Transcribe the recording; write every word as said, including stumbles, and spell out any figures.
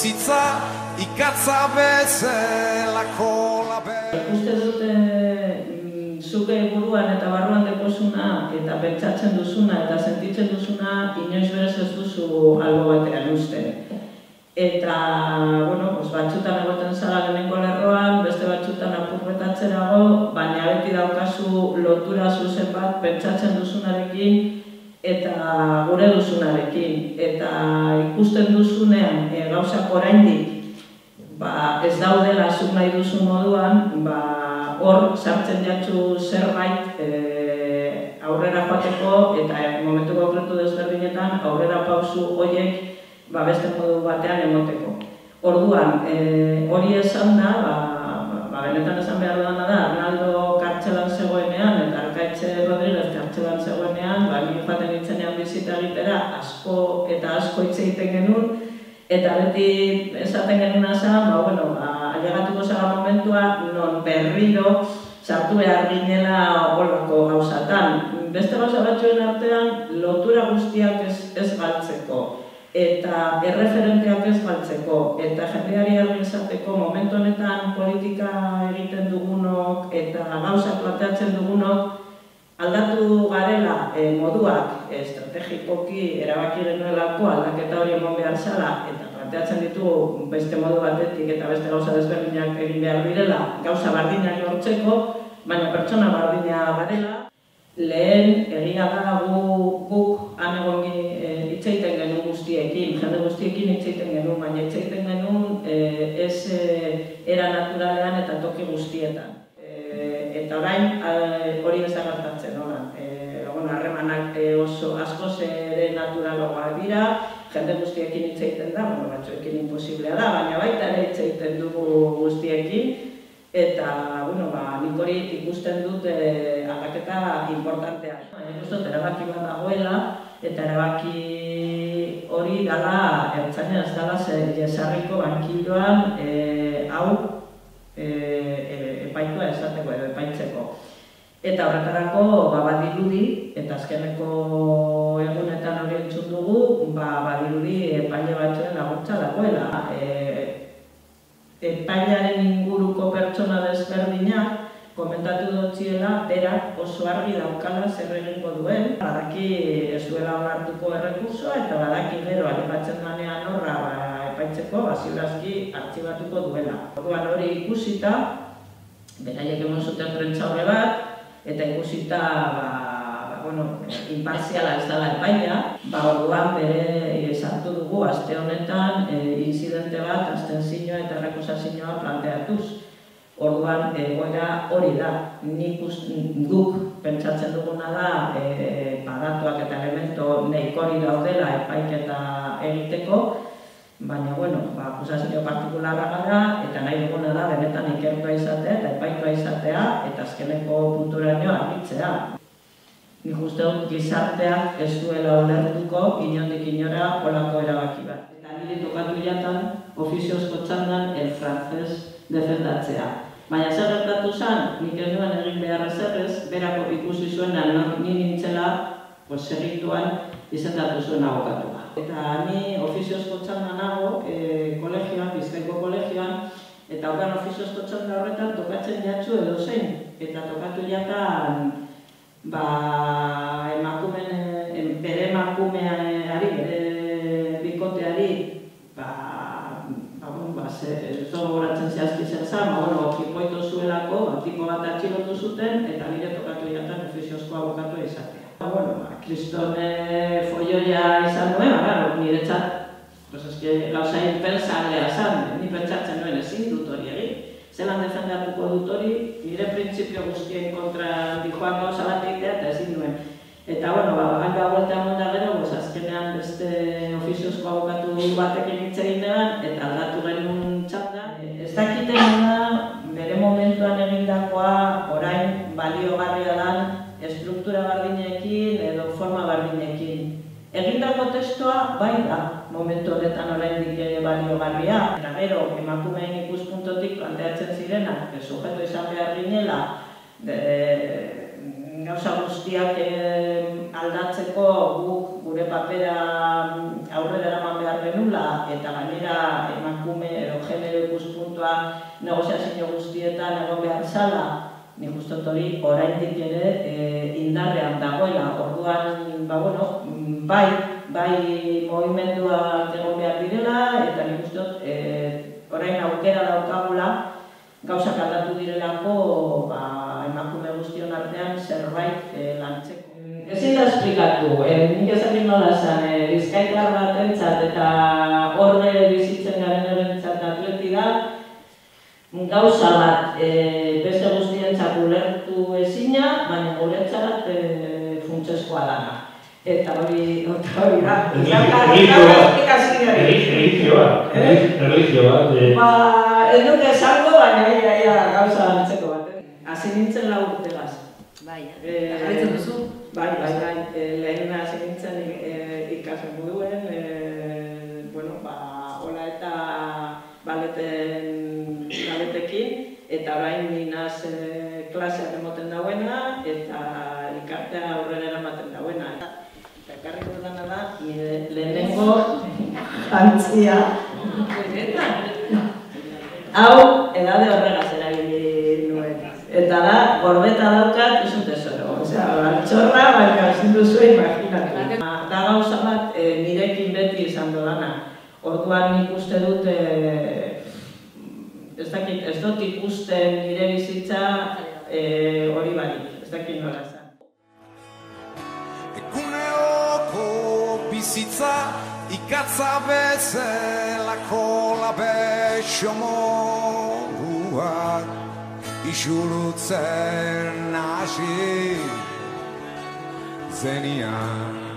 bizitza ikatza bezalako labe. Ikuste dute zuke buruan eta barruan dekozuna eta pentsatzen duzuna eta sentitzen duzuna inoiz berez ez duzu albo batean usten. Eta, bueno, pues batzutan egoten zara lehenengo lerroan, beste batzutan apurretatzerago, baina beti daukazu lotura zuzen bat pentsatzen duzunarekin eta gure duzunarekin. Eta ikusten duzunean e, gauzak oraindik ba, ez daudela zuk nahi duzun moduan, ba, hor sartzen jatzu zerbait e, aurrera joateko eta momentu konkretu desberdinetan aurrera pausu horiek ba, beste modu batean emoteko. Orduan, e, hori esan da, ba, ba, benetan esan behar dudana da, Arnaldo kartxelan zegoenean eta Arkaitxe Rodriguez kartxelan zegoenean, ba, ni joaten nintzenean bizita egitera asko eta asko hitz egiten genuen, eta beti esaten genuen azan, ba, bueno, ba, ailegatuko zara momentua, non berriro sartu behar ginela olako gauzatan. Beste gauza batzuen artean, lotura guztiak ez, ez galtzeko. Eta erreferenteak ez galtzeko, eta jendeari argi esateko momentu honetan politika egiten dugunok eta gauzak planteatzen dugunok aldatu garela e, moduak estrategikoki erabaki genuelako aldaketa hori emon behar zala eta planteatzen ditugu beste modu batetik eta beste gauza desberdinak egin behar direla gauza bardinak lortzeko, baina pertsona bardina garela. Lehen egia da guk han egon hitz egiten genuen guztiekin, jende guztiekin hitz egiten genuen, baina hitz egiten genuen ez era naturalean eta toki guztietan. Eta orain hori ez da gertatzen, harremanak oso askoz ere naturaloa dira, jende guztiekin hitz egiten da, batzuekin imposiblea da, baina baita ere hitz egiten dugu guztiekin. Eta, bueno, ba, nik hori ikusten dut aldaketa importantea. Nik uste dut erabaki bat dagoela, eta erabaki hori dala ertzaina ez dala jesarriko bankiloan hau epaitua esateko edo epaitzeko. Eta horretarako badirudi, eta azkeneko egunetan hori entzun dugu, badirudi epaile batzuen laguntza dagoela. Epailaren inguruko pertsona desberdinak komentatu dutziela berak oso argi daukala zer egingo duen. Badaki ez duela onartuko errekursoa eta badaki gero aipatzen danean horra epaitzeko ziurazki artxibatuko duela. Orduan hori ikusita, beraiek emon zuten prentsa horre bat, eta ikusita imparziala ez dela epaia, orduan bere sartu dugu aste honetan inzidente bat, abstentzioa eta errekusazioa planteatuz. Orduan egoera hori da, nik guk pentsatzen duguna da datuak eta elemento nahikori daudela epaiketa egiteko, baina, bueno, akusazio partikularra gara eta nahi duguna da benetan ikertua izatea eta epaitua izatea eta azkeneko punturaino argitzea. Nik uste dut gizarteak ez duela ulertuko inondik inora olako erabaki bat. Eta nire tokatu jatan ofiziozko txandan el frantzez defendatzea. Baina zer gertatu zen, nik ez duen egin behar ezerrez, berako ikusi zuenan ni nintzela segituan izendatu zuen abokatua. Eta ni ofiziozko txandan nago kolegioan, Bizkaiko kolegioan, eta hogan ofiziozko txanda horretan tokatzen jatzu edo zein. Eta tokatu jatan emakumen, bere emakumeari, bere bikoteari, ez dugu goratzen zehazki zer zan, jipoito zuelako, tipo bat atxilotu zuten, eta nire tokatu jatan ofiziozko abokatua izatea. Kristone folloia izan nuen, nire txat, gauzain pensalea zan, ni pentsatzen nuen ezin dut hori egin. Zelan defendatuko dut hori, nire printzipio guztien kontra dijoan gauza bat egitea eta ezin duen. Eta, bueno, gainba guelta emonda gero, azkenean beste ofiziozko abokatu batekin hitz egin eban, eta aldatu genuen txanda. Ez dakiten da, bere momentuan egindakoa, orain baliogarria dan, estruktura bardinekin edo forma bardinekin. Egindako testoa bai da, momentu honetan oraindik ere baliogarria. Eta gero, emakumeen ikuspuntotik planteatzen zirenak, sujeto izan behar ginela, gauza guztiak aldatzeko guk gure papera aurrera eraman behar genula eta gainera dut hori oraindik ere e, indarrean dagoela. Orduan, ba, bueno, bai, bai mugimenduak egon behar direla, eta nik uste dut, e, orain aukera daukagula, gauzak aldatu direlako, ba, emakume guztion artean zerbait e, lantzeko. Ezin da esplikatu, eh, nik ezagin nola zen, eh, bizkaitar batentzat eta horre bizitzen garen horrentzat atleti da, gauza bat eh, beste guztientzat ulertu ezina, baina guretzat eh, funtsezkoa dana. Eta hori, hori da. Erlijioa, erlijioa. Ba, ez dut esango, baina ia gauza antzeko bat. Hasi nintzen lau urtegaz. Bai, jarraitzen duzu? Bai, bai, bai. Lehen hasi nintzen ikasen moduen, bueno, ba, hola eta baleten, baletekin, eta orain ninaz klaseak emoten dauena, eta ikartea aurrera eramaten dauena. Eta ekarri dudana da, nire lehenengo jantzia. Hau, edade horregaz erabili nuen. Eta da, gorbeta daukat, ez un tesoro. Osea, altxorra, baina ezin duzu imaginatu. Da gauza bat, nirekin beti izan dudana. Orduan nik uste dut, ez dakit, ez dut ikusten nire bizitza hori barik, ez dakit nola izan. Eguneoko bizitza ikatza bezelako labexo moduak ixurutzen hasi zenian.